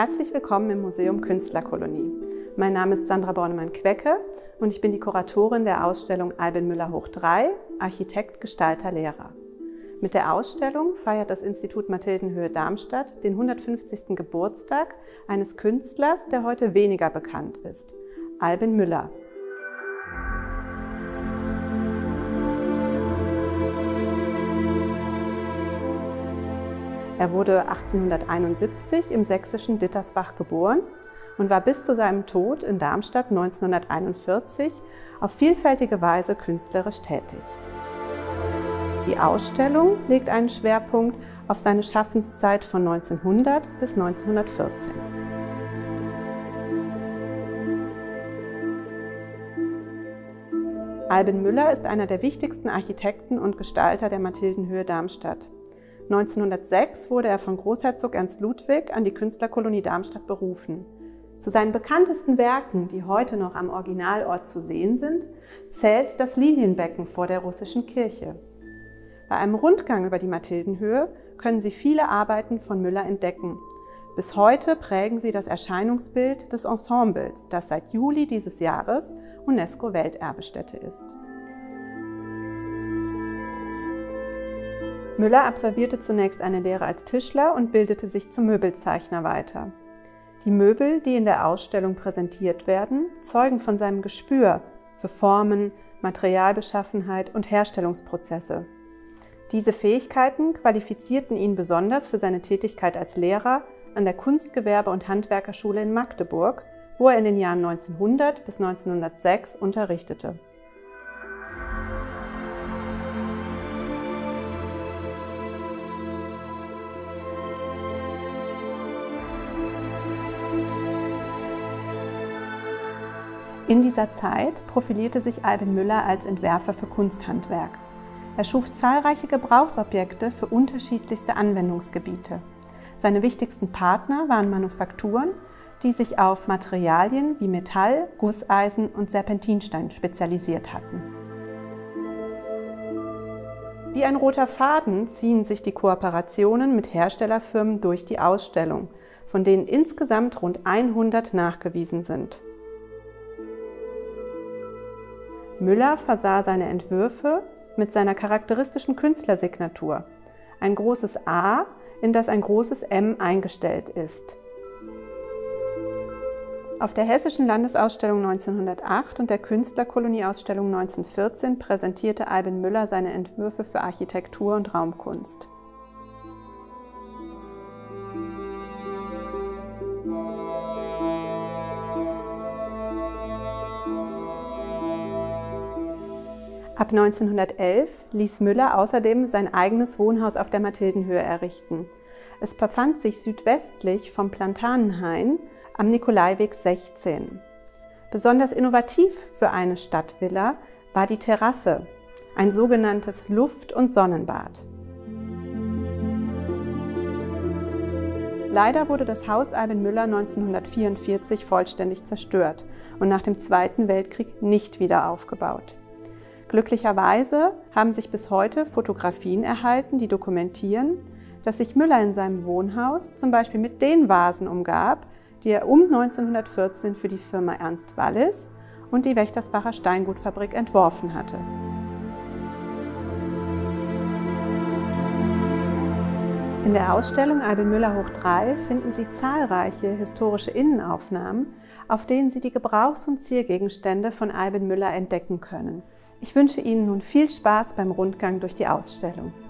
Herzlich willkommen im Museum Künstlerkolonie. Mein Name ist Sandra Bornemann-Quecke und ich bin die Kuratorin der Ausstellung Albin Müller hoch 3, Architekt, Gestalter, Lehrer. Mit der Ausstellung feiert das Institut Mathildenhöhe Darmstadt den 150. Geburtstag eines Künstlers, der heute weniger bekannt ist, Albin Müller. Er wurde 1871 im sächsischen Dittersbach geboren und war bis zu seinem Tod in Darmstadt 1941 auf vielfältige Weise künstlerisch tätig. Die Ausstellung legt einen Schwerpunkt auf seine Schaffenszeit von 1900 bis 1914. Albin Müller ist einer der wichtigsten Architekten und Gestalter der Mathildenhöhe Darmstadt. 1906 wurde er von Großherzog Ernst Ludwig an die Künstlerkolonie Darmstadt berufen. Zu seinen bekanntesten Werken, die heute noch am Originalort zu sehen sind, zählt das Lilienbecken vor der russischen Kirche. Bei einem Rundgang über die Mathildenhöhe können Sie viele Arbeiten von Müller entdecken. Bis heute prägen sie das Erscheinungsbild des Ensembles, das seit Juli dieses Jahres UNESCO-Welterbestätte ist. Müller absolvierte zunächst eine Lehre als Tischler und bildete sich zum Möbelzeichner weiter. Die Möbel, die in der Ausstellung präsentiert werden, zeugen von seinem Gespür für Formen, Materialbeschaffenheit und Herstellungsprozesse. Diese Fähigkeiten qualifizierten ihn besonders für seine Tätigkeit als Lehrer an der Kunstgewerbe- und Handwerkerschule in Magdeburg, wo er in den Jahren 1900 bis 1906 unterrichtete. In dieser Zeit profilierte sich Albin Müller als Entwerfer für Kunsthandwerk. Er schuf zahlreiche Gebrauchsobjekte für unterschiedlichste Anwendungsgebiete. Seine wichtigsten Partner waren Manufakturen, die sich auf Materialien wie Metall, Gusseisen und Serpentinstein spezialisiert hatten. Wie ein roter Faden ziehen sich die Kooperationen mit Herstellerfirmen durch die Ausstellung, von denen insgesamt rund 100 nachgewiesen sind. Müller versah seine Entwürfe mit seiner charakteristischen Künstlersignatur, ein großes A, in das ein großes M eingestellt ist. Auf der Hessischen Landesausstellung 1908 und der Künstlerkolonieausstellung 1914 präsentierte Albin Müller seine Entwürfe für Architektur und Raumkunst. Ab 1911 ließ Müller außerdem sein eigenes Wohnhaus auf der Mathildenhöhe errichten. Es befand sich südwestlich vom Platanenhain am Nikolaiweg 16. Besonders innovativ für eine Stadtvilla war die Terrasse, ein sogenanntes Luft- und Sonnenbad. Leider wurde das Haus Albin Müller 1944 vollständig zerstört und nach dem Zweiten Weltkrieg nicht wieder aufgebaut. Glücklicherweise haben sich bis heute Fotografien erhalten, die dokumentieren, dass sich Müller in seinem Wohnhaus zum Beispiel mit den Vasen umgab, die er um 1914 für die Firma Ernst Wallis und die Wächtersbacher Steingutfabrik entworfen hatte. In der Ausstellung Albin Müller hoch 3 finden Sie zahlreiche historische Innenaufnahmen, auf denen Sie die Gebrauchs- und Ziergegenstände von Albin Müller entdecken können. Ich wünsche Ihnen nun viel Spaß beim Rundgang durch die Ausstellung.